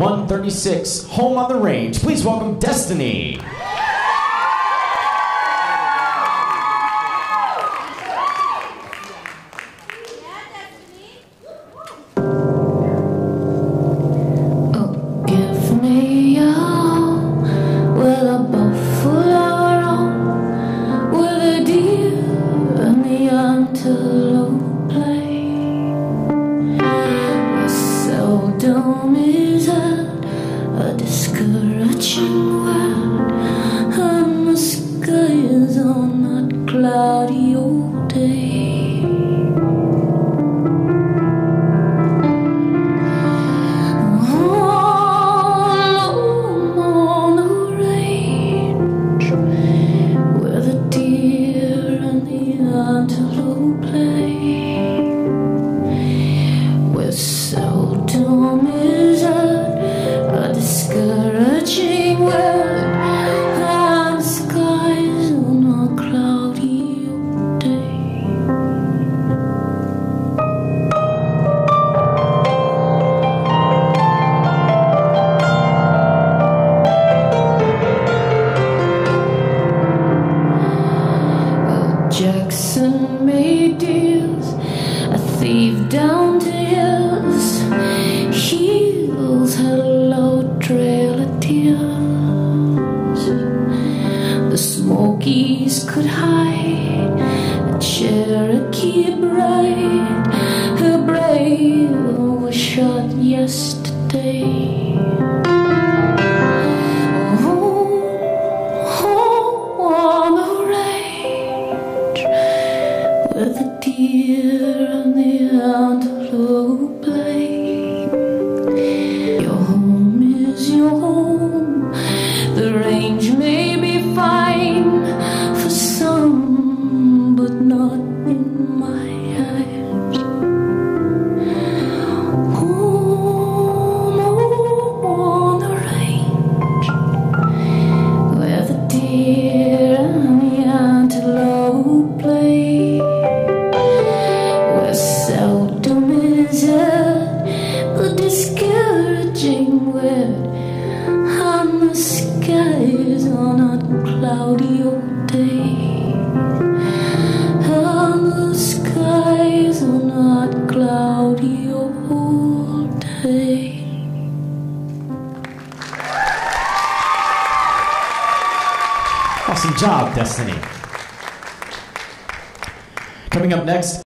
136, Home on the Range. Please welcome Destiny. Seldom is a discouraging word, and the skies on that cloudy old day. Home on the range, where the deer and the antelope play, where seldom is a discouraging word, and skies on a cloudy old day. Well, Jackson made deals, a thief down to his heels had a low trail of tears. The Smokies could hide a Cherokee bride. Her brave was shot yesterday. Home on the range, where the deer and the antelope play. Your home is your home. The range may be fine for some, but not in my eyes. Home on the range, where the deer and the antelope play, where seldom is a discouraging word, and the skies on a cloudy old day, and the skies on a cloudy old day. Awesome job, Destiny. Coming up next.